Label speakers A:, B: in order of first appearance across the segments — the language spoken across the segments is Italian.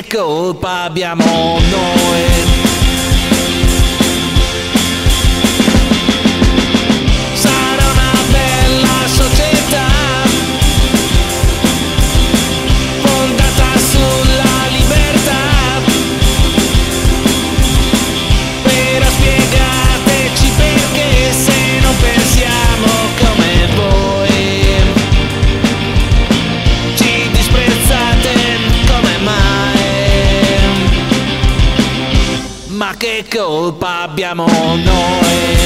A: che colpa abbiamo noi? Ma che colpa abbiamo noi?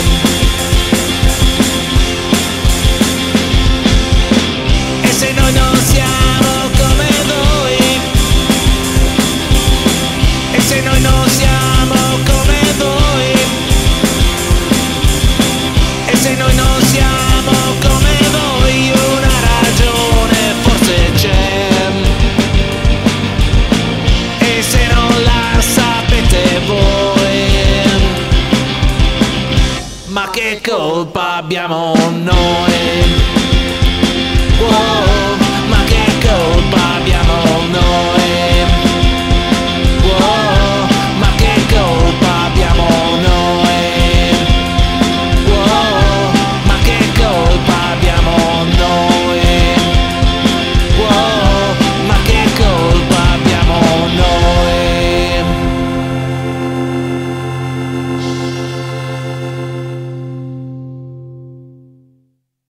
A: E se noi non siamo come voi? E se noi non siamo come voi? E se noi non siamo come voi? Una ragione forse c'è. E se non la sapete voi? Ma che colpa abbiamo noi? Oh, ma che colpa abbiamo noi?